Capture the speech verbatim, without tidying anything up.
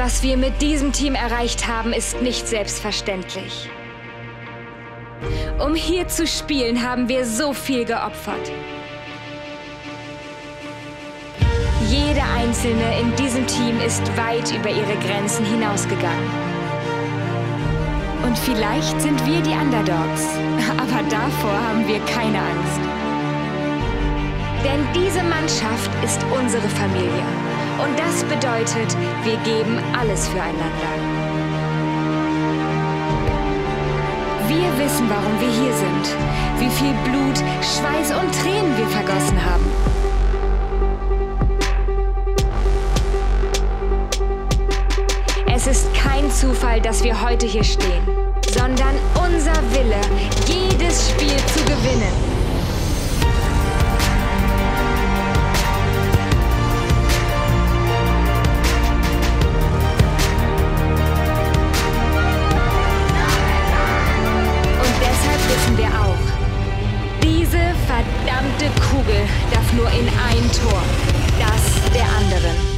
Was wir mit diesem Team erreicht haben, ist nicht selbstverständlich. Um hier zu spielen, haben wir so viel geopfert. Jede Einzelne in diesem Team ist weit über ihre Grenzen hinausgegangen. Und vielleicht sind wir die Underdogs, aber davor haben wir keine Angst. Denn diese Mannschaft ist unsere Familie. Und das bedeutet, wir geben alles füreinander. Wir wissen, warum wir hier sind, wie viel Blut, Schweiß und Tränen wir vergossen haben. Es ist kein Zufall, dass wir heute hier stehen, sondern unser Wille, jedes Spiel zu gewinnen. Wissen wir auch, diese verdammte Kugel darf nur in ein Tor, das der anderen.